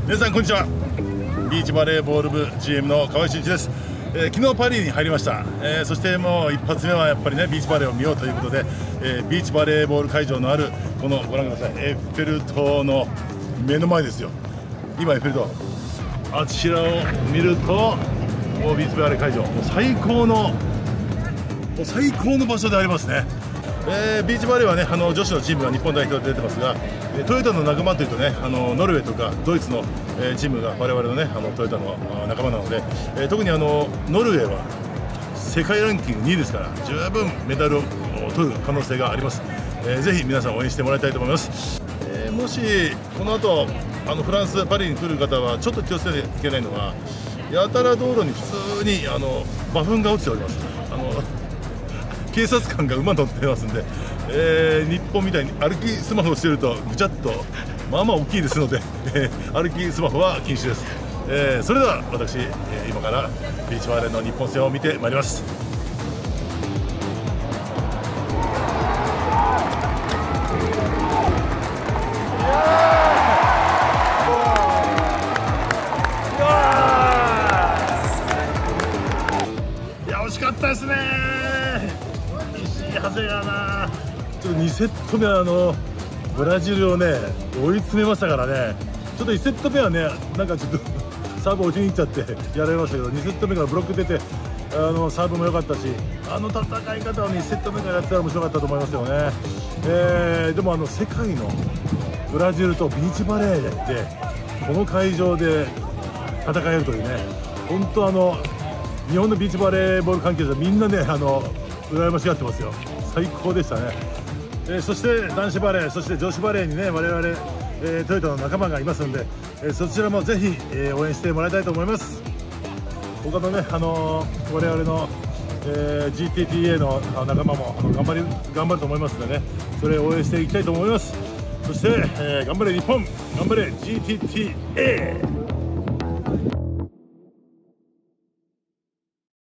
皆さんこんにちは。ビーチバレーボール部 GM の川合俊一です。昨日パリに入りました。そしてもう一発目はやっぱりねビーチバレーを見ようということで、ビーチバレーボール会場のあるこのご覧ください、エッフェル塔の目の前ですよ。今エッフェル塔、あちらを見るともうビーチバレー会場、もう最高の場所でありますね。ビーチバレーはね女子のチームが日本代表で出てますが、トヨタの仲間というとねノルウェーとかドイツの、チームが我々のねトヨタの仲間なので、特にノルウェーは世界ランキング2位ですから十分メダルを取る可能性があります。ぜひ皆さん応援してもらいたいと思います。もしこの後フランスパリに来る方はちょっと気をつけなきゃいけないのは、やたら道路に普通に馬糞が落ちております。警察官が馬乗ってますんで、日本みたいに歩きスマホをしているとぐちゃっとまあまあ大きいですので、歩きスマホは禁止です。それでは私、今からビーチバレーの日本戦を見てまいります。いや惜しかったですね。長谷川な、ちょっと2セット目はブラジルをね追い詰めましたからね。ちょっと1セット目はねなんかちょっとサーブ落ちに行っちゃってやられましたけど、2セット目からブロック出てサーブも良かったし、戦い方を2セット目からやってたら面白かったと思いますよね。でも世界のブラジルとビーチバレーでこの会場で戦えるというね、本当日本のビーチバレーボール関係者みんなね羨ましがってますよ。最高でしたね。そして男子バレー、そして女子バレーにね我々、トヨタの仲間がいますので、そちらもぜひ、応援してもらいたいと思います。他のね我々の、GTTA の仲間も頑張ると思いますのでね、それを応援していきたいと思います。そして、頑張れ日本、頑張れ GTTA。